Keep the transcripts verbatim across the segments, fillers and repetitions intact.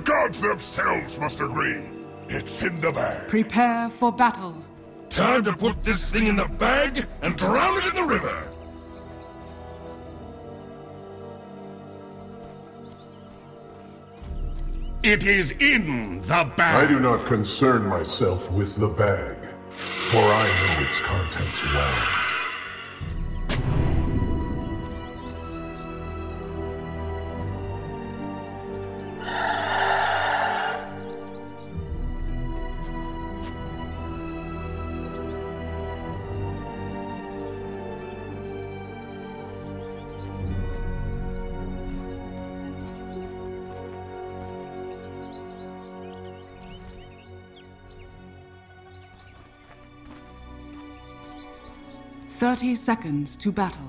gods themselves must agree. It's in the bag. Prepare for battle. Time to put this thing in the bag and drown it in the river! It is in the bag. I do not concern myself with the bag, for I know its contents well. Thirty seconds to battle.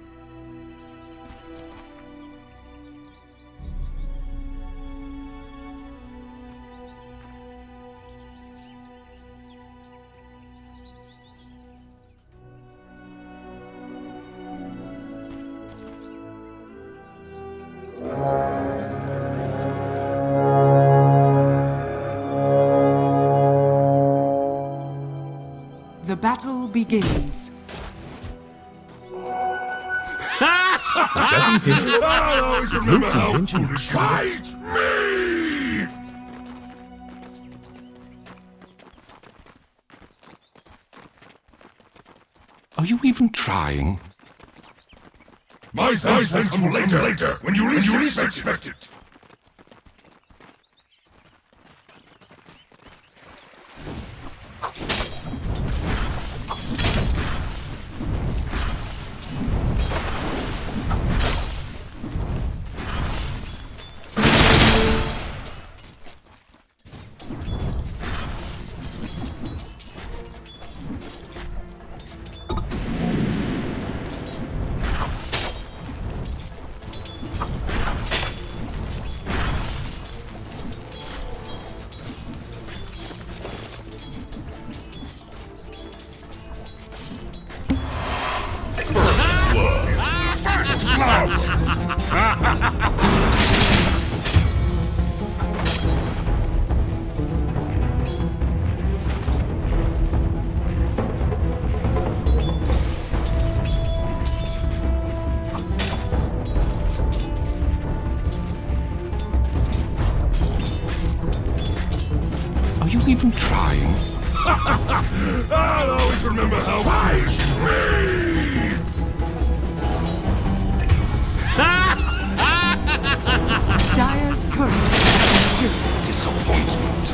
The battle begins. I'll always remember how foolish fights me! Are you even trying? My things will come later, later, when you least, you least expect it. Are you even trying? I'll always remember how foolish me! Dire's courier has been killed. Disappointment.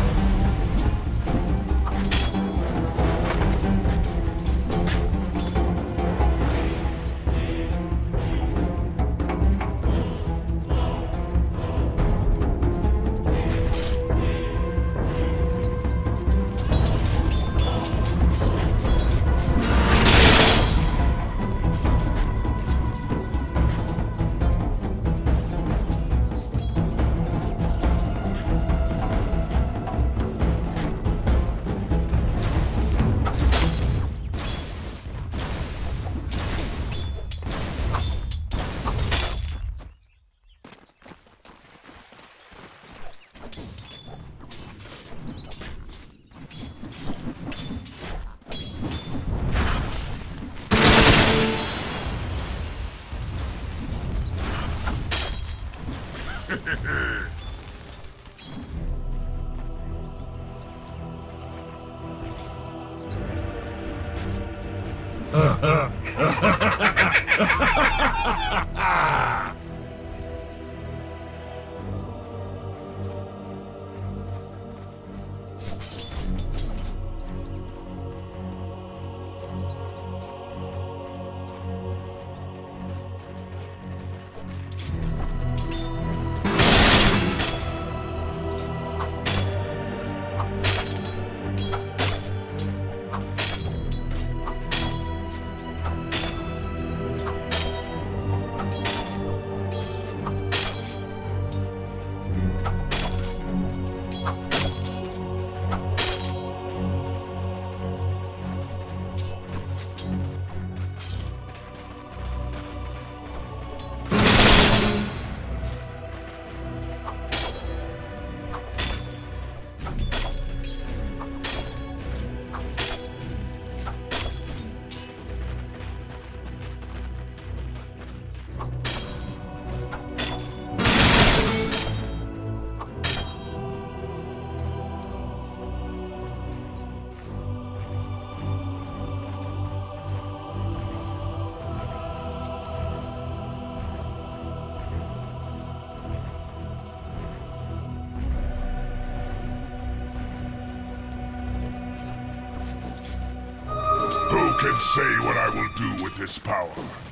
can say what I will do with this power.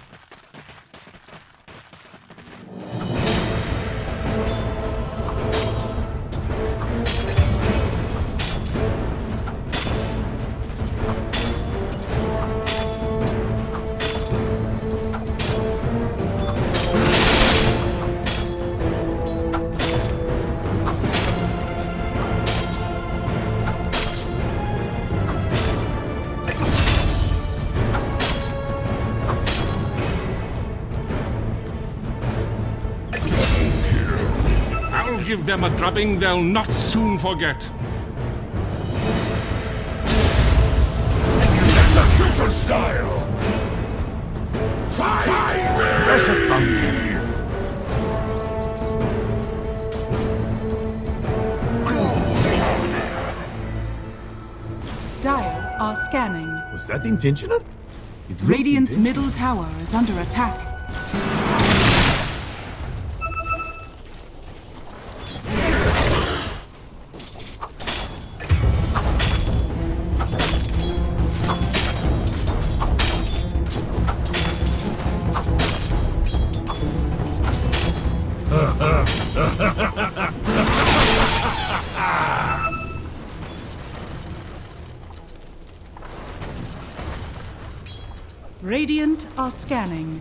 Give them a drubbing they'll not soon forget. Execution style! Fight! Precious pumpkin. Dire are scanning. Was that intentional? It looked Radiant's intentional. middle tower is under attack. Radiant are scanning.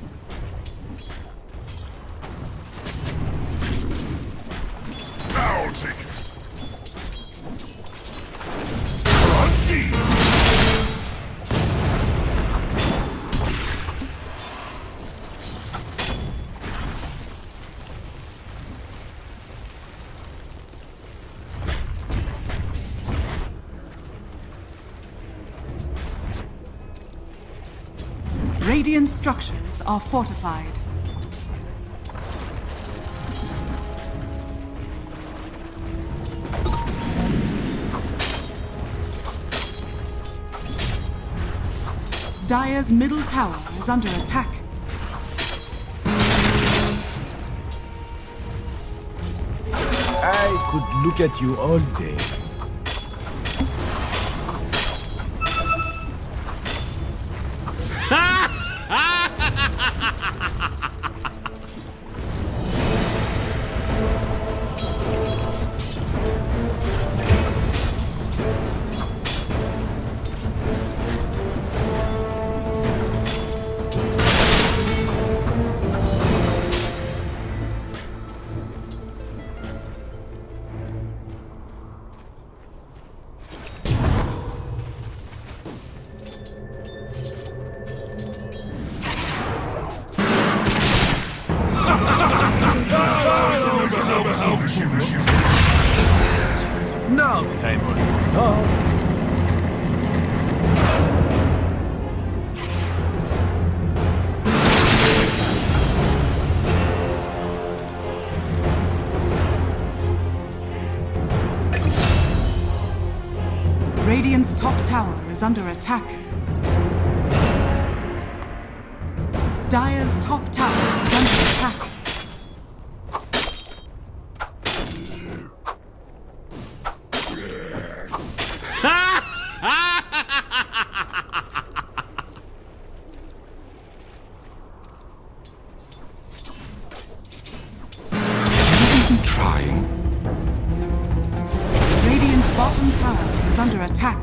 I'll take it. Crunchy! Radiant structures are fortified. Dire's middle tower is under attack. I could look at you all day. Now's the time for no. Radiant's top tower is under attack. Dire's top tower is under attack. Trying. Radiant's bottom tower is under attack.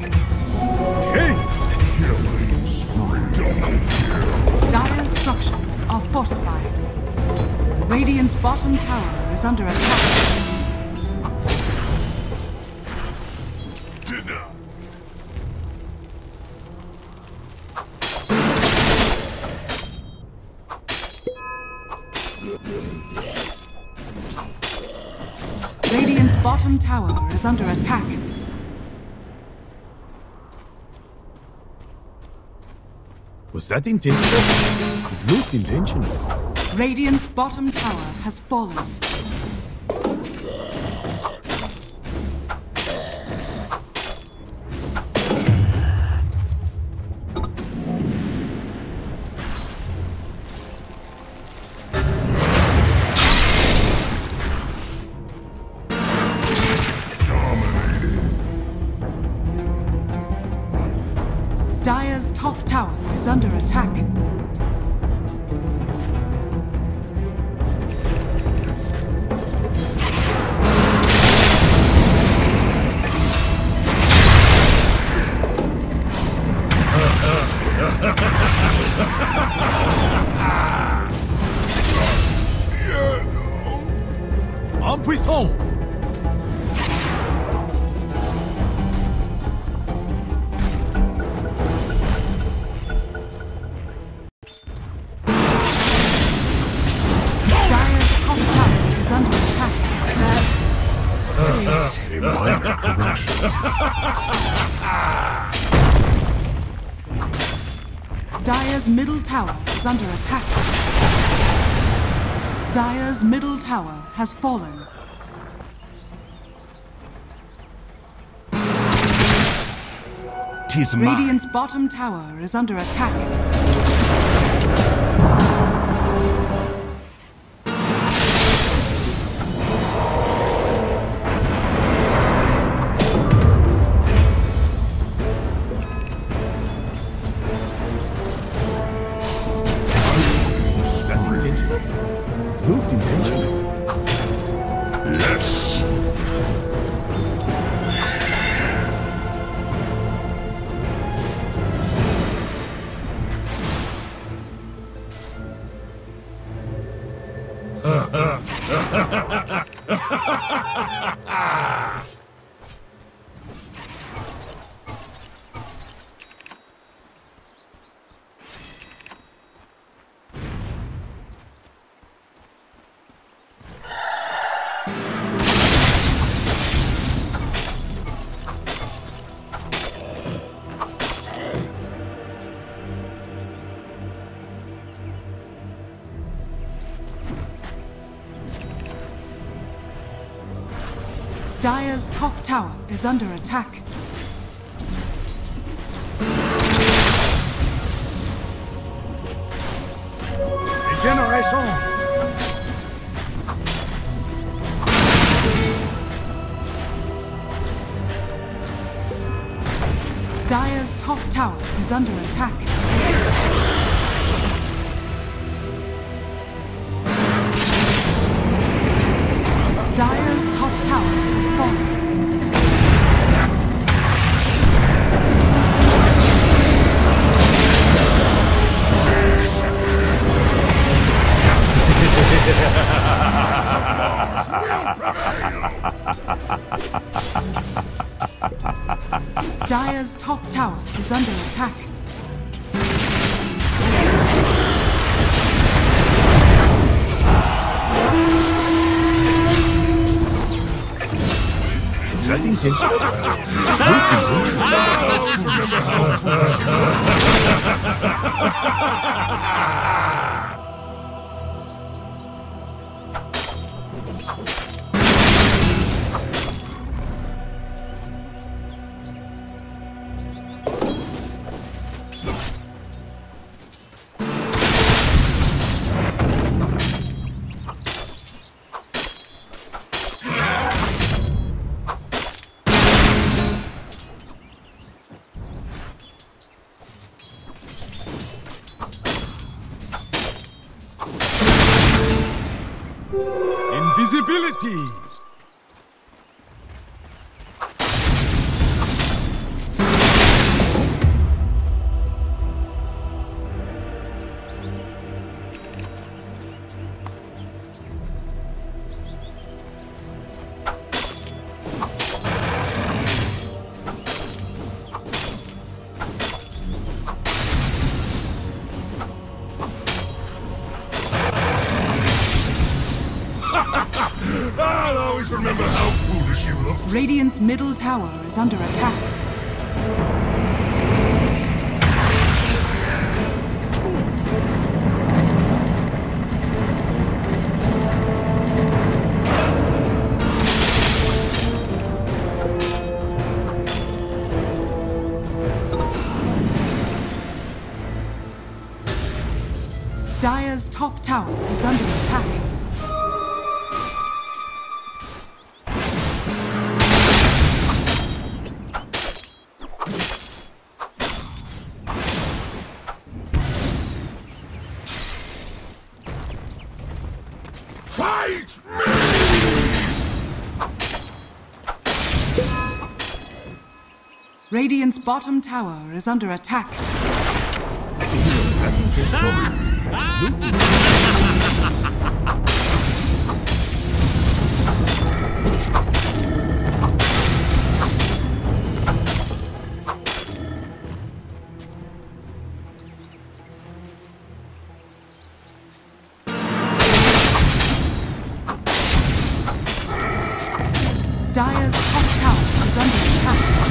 Dire's structures are fortified. Radiant's bottom tower is under attack. Dinner. Radiant's bottom tower is under attack. Was that intentional? It looked intentional. Radiant's bottom tower has fallen. Dire's top tower is under attack. En puissant! A minor correction. Dire's middle tower is under attack. Dire's middle tower has fallen. Tis mine. Radiant's bottom tower is under attack. Is that intentional? It looked intentional. Yes. Dire's top tower is under attack. Regeneration! Dire's top tower is under attack. Dire's top tower has fallen. Dire's top tower is under attack. Is that intentional? Invisibility! I'll always remember how foolish you look. Radiant's middle tower is under attack. Dire's top tower is under attack. Fight me! Radiant's bottom tower is under attack. Dire's top tower is under attack.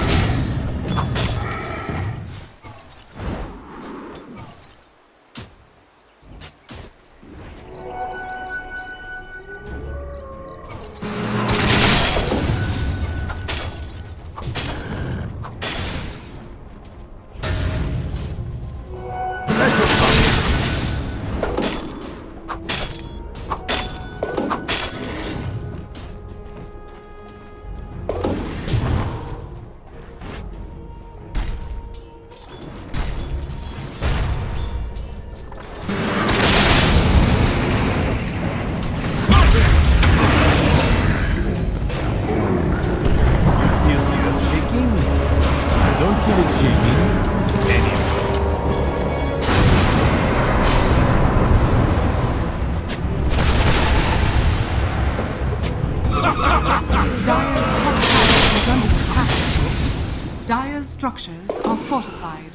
Dire's structures are fortified.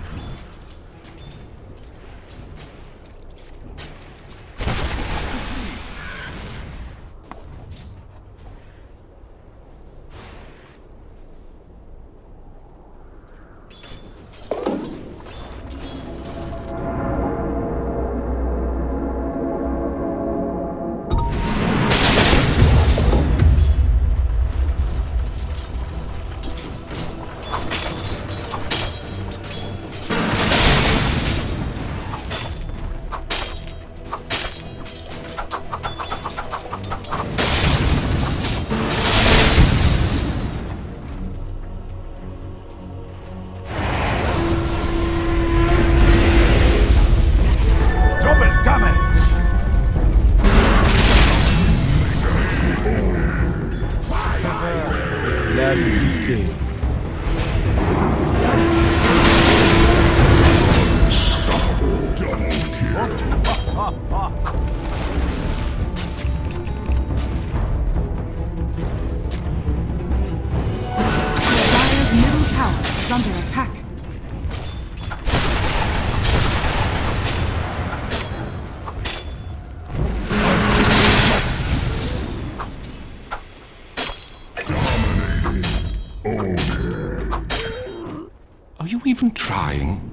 Are you even trying?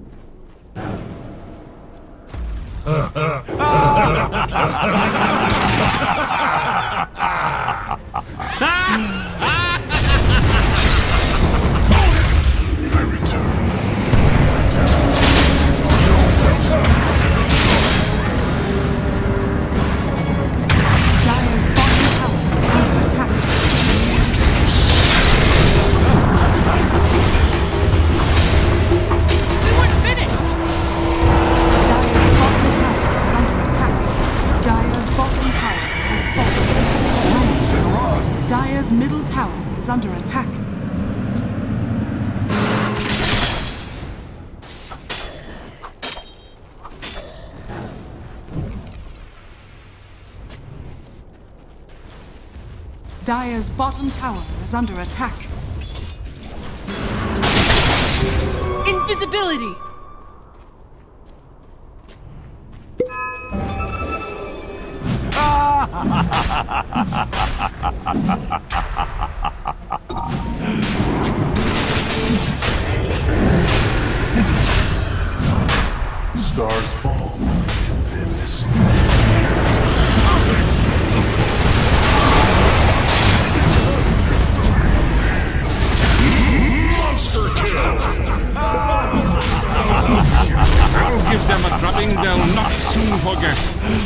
Dire's middle tower is under attack. Dire's bottom tower is under attack. Invisibility! Stars fall. This. Monster kill! I'll give them a drubbing they'll not soon forget.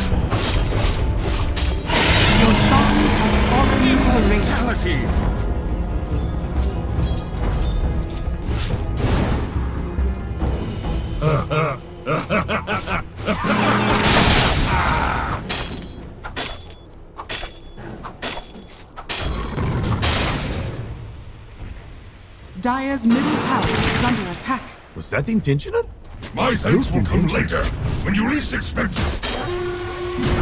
Your Shan has fallen to the radiant. Fatality! Dire's middle tower is under attack. Was that intentional? My thanks will come intentional. later, when you least expect it.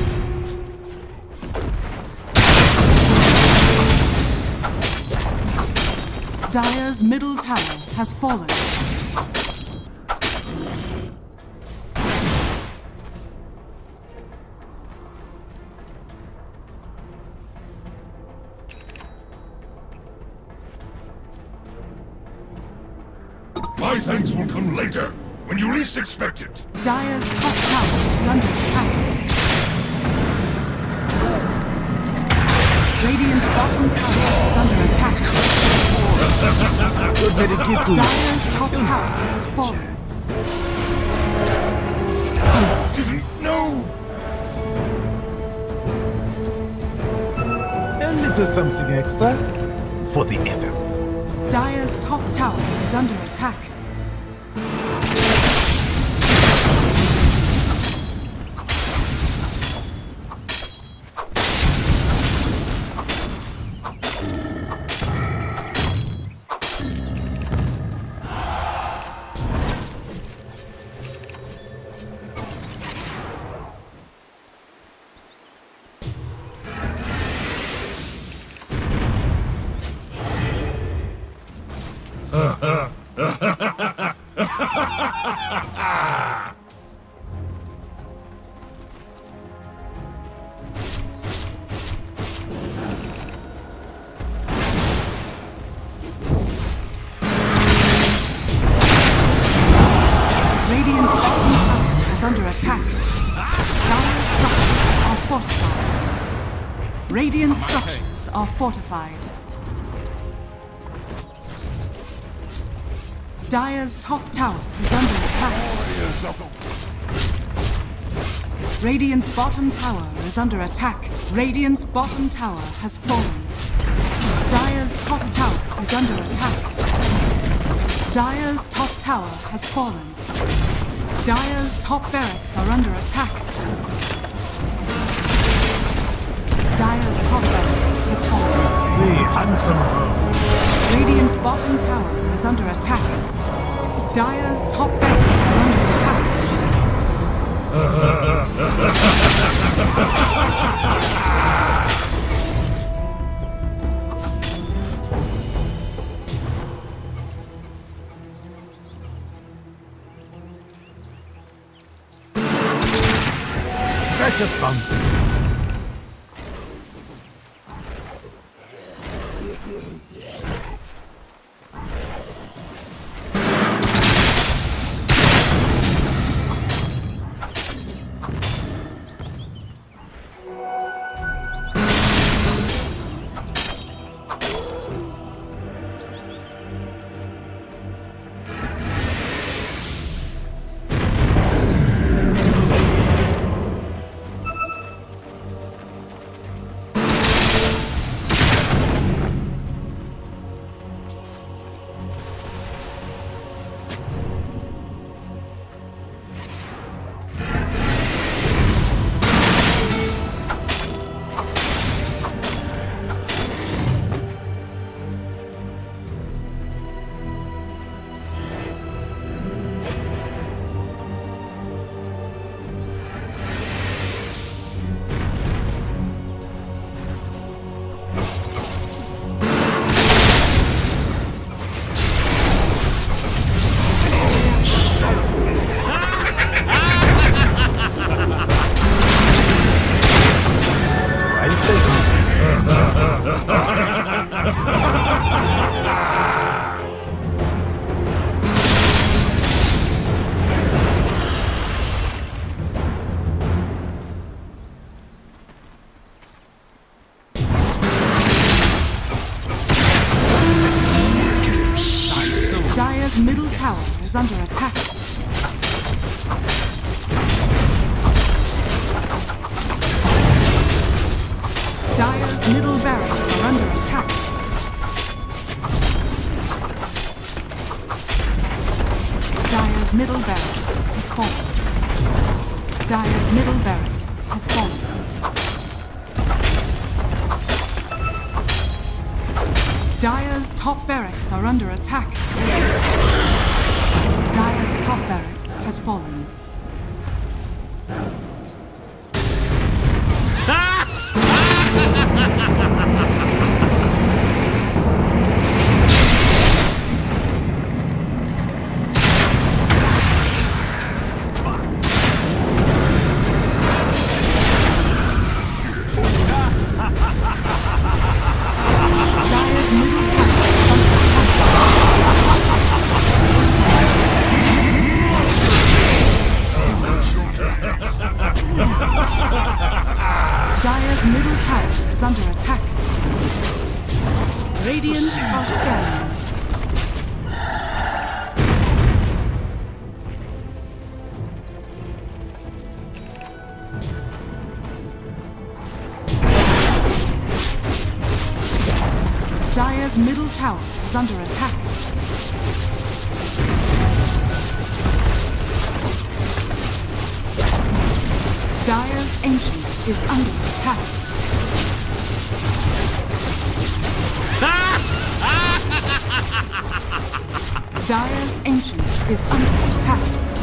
Dire's middle tower has fallen. My thanks will come later, when you least expect it. Dire's top tower is under attack. Radiant's bottom tower is under attack. Don't let it get to you. Dire's top tower has fallen. I didn't know. A little something extra for the effort. Dire's top tower is under attack. Radiant's bottom tower is under attack. Dire's structures are fortified. Radiant structures are fortified. Dire's top tower is under attack. Radiant's bottom tower is under attack. Radiant's bottom tower has fallen. Dire's top tower is under attack. Dire's top tower has fallen. Dire's top barracks are under attack. Dire's top barracks has fallen. Hey, handsome girl. Radiant's bottom tower is under attack. Dire's top barracks are under attack. Precious bumps. Dire's middle tower is under attack. Dire's middle barracks are under attack. Dire's middle barracks has fallen. Dire's middle barracks has fallen. Dire's top barracks are under attack. Dire's top barracks has fallen. Dire's middle tower is under attack. Radiant are scanning. Dire's middle tower is under attack. Dire's Ancient is under attack. Dire's Ancient is under attack.